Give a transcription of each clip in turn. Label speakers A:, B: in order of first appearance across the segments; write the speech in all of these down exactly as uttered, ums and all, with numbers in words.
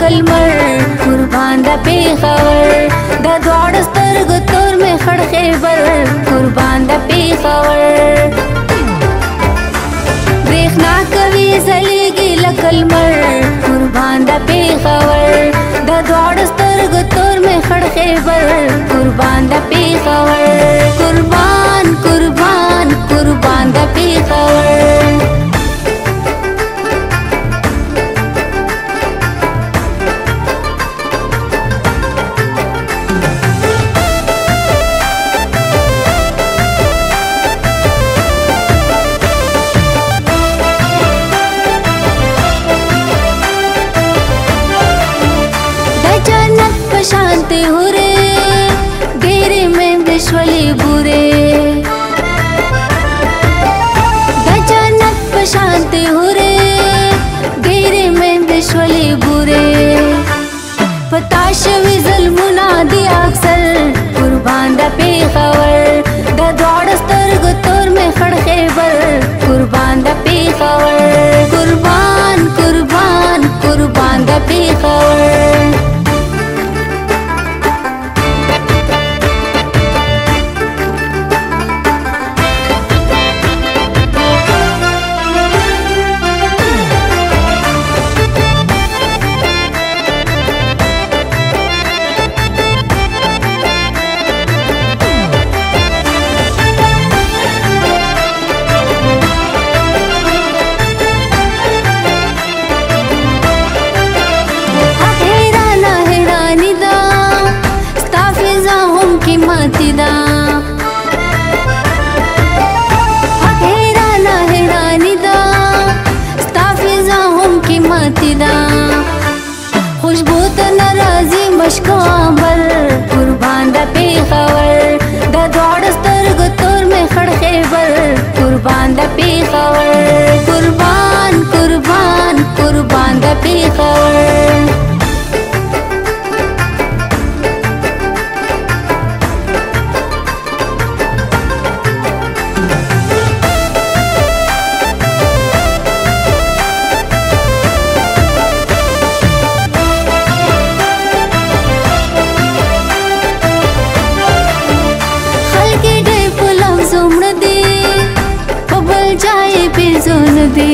A: لکلمر قربان د پیښور د دواړو سترګو تور مې خړ خیبر قربان د پیښور برېښنا کوي ځلېږي لکلمر قربان د پیښور د دواړو سترګو تور مې خړ خیبر قربان د پیښور قربان قربان قربان د پیښور शांति हो रे घेरे में विश्वली बुरे दजनत पर शांति हो रे घेरे में विश्वली बुरे पताश विजल मुनादी अक्सर कुर्बान द पेख़वर द दौड़ स्तर्ग तोर में खड़ खैबर कुर्बान द पेख़वर कुर्बान कुर्बान कुर्बान द पेख़वर मातीदा हेराना हेरानीदा स्ताफिजा हम की मातीदा खुशबू त नाराजी मशकाबर कुर्बान द पेख़वर द दौड़ स्तर्ग तोर में खड़ खैबर कुर्बान द पेख़वर कुर्बान कुर्बान कुर्बान द पेख़वर जाए फिर जोन दे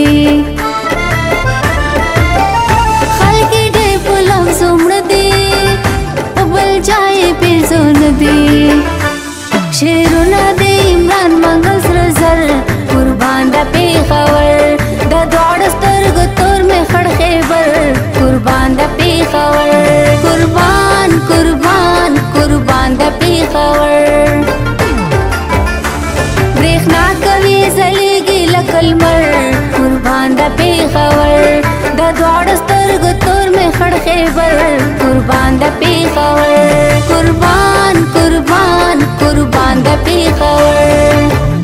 A: खल के डे पुलम सुमड़ दे उबल जाए फिर जोन दे शेरुना दे इमरान मंगल सरजर कुर्बान द पेख़वर द दौड़ स्तर्ग तोर में खड़ खैबर कुर्बान द पेख़वर कुर्बान कुर्बान कुर्बान द पेख़वर ब्रेखना कवि जलेगी लकलमर कुर्बान द पेख़वर द दौड़ स्तर्ग तोर में खड़ खैबर कुर्बान द पेख़वर कुर्बान कुर्बान कुर्बान द पेख़वर।